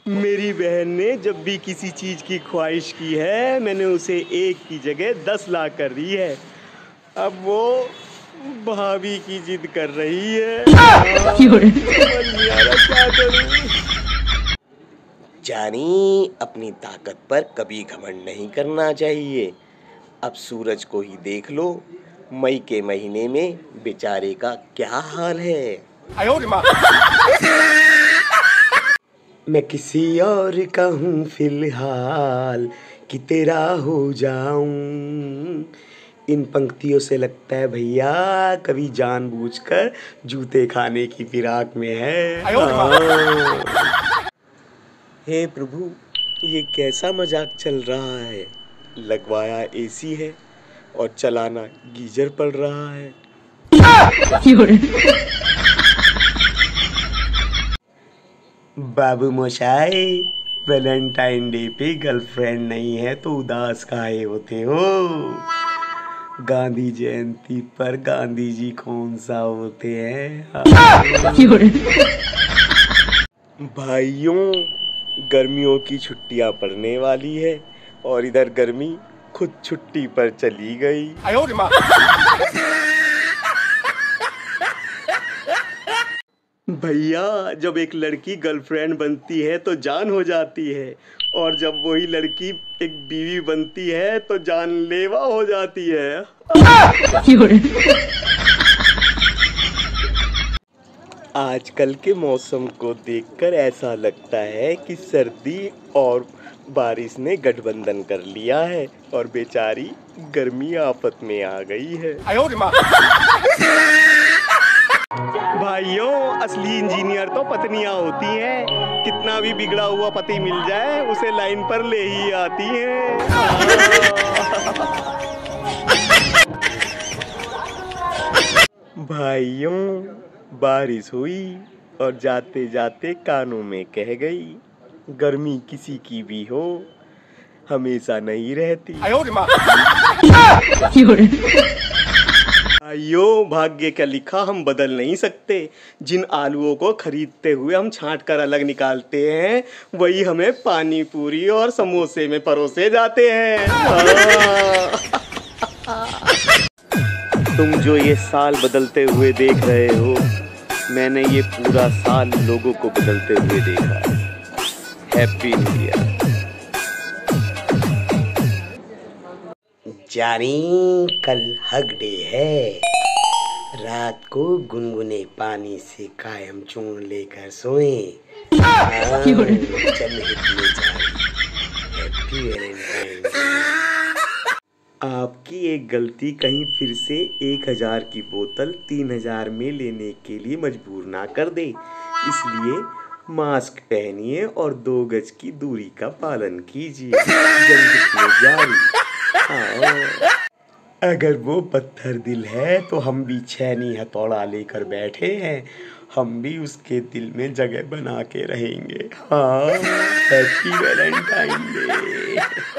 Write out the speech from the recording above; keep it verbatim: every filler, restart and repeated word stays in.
मेरी बहन ने जब भी किसी चीज की ख्वाहिश की है, मैंने उसे एक की जगह दस ला कर दी है। अब वो भाभी की जिद कर रही है। समझ नहीं आ रहा क्या करूं। जानी, अपनी ताकत पर कभी घमंड नहीं करना चाहिए। अब सूरज को ही देख लो, मई के महीने में बेचारे का क्या हाल है। मैं किसी और का हूँ फिलहाल कि तेरा हो जाऊं। इन पंक्तियों से लगता है भैया कभी जानबूझकर जूते खाने की फिराक में है। हे प्रभु, ये कैसा मजाक चल रहा है। लगवाया एसी है और चलाना गीजर पड़ रहा है। बाबू मोशाई, वैलेंटाइन डे पे गर्लफ्रेंड नहीं है तो उदास काहे होते हो। गांधी जयंती पर गांधी जी कौन सा होते हैं। भाइयों, गर्मियों की छुट्टियां पड़ने वाली है और इधर गर्मी खुद छुट्टी पर चली गई। भैया, जब एक लड़की गर्लफ्रेंड बनती है तो जान हो जाती है, और जब वही लड़की एक बीवी बनती है तो जानलेवा हो जाती है। आजकल के मौसम को देखकर ऐसा लगता है कि सर्दी और बारिश ने गठबंधन कर लिया है और बेचारी गर्मी आफत में आ गई है। भाइयों, असली इंजीनियर तो पत्नियां होती हैं। कितना भी बिगड़ा हुआ पति मिल जाए उसे लाइन पर ले ही आती हैं। भाइयों, बारिश हुई और जाते जाते कानों में कह गई, गर्मी किसी की भी हो हमेशा नहीं रहती। भाइयों, भाग्य का लिखा हम बदल नहीं सकते। जिन आलुओं को खरीदते हुए हम छांट कर अलग निकालते हैं, वही हमें पानी पूरी और समोसे में परोसे जाते हैं। तुम जो ये साल बदलते हुए देख रहे हो, मैंने ये पूरा साल लोगों को बदलते हुए देखा है। Happy new year. जानी, कल हग डे है। रात को गुनगुने पानी से कायम चूर्ण लेकर सोए। Happy Valentine day. आपकी एक गलती कहीं फिर से एक हजार की बोतल तीन हजार में लेने के लिए मजबूर ना कर दे। इसलिए मास्क पहनिए और दो गज की दूरी का पालन कीजिए। जल्द जारी। अगर वो पत्थर दिल है तो हम भी छैनी हथौड़ा लेकर बैठे हैं। हम भी उसके दिल में जगह बना के रहेंगे। हाँ, हैप्पी वैलेंटाइन डे।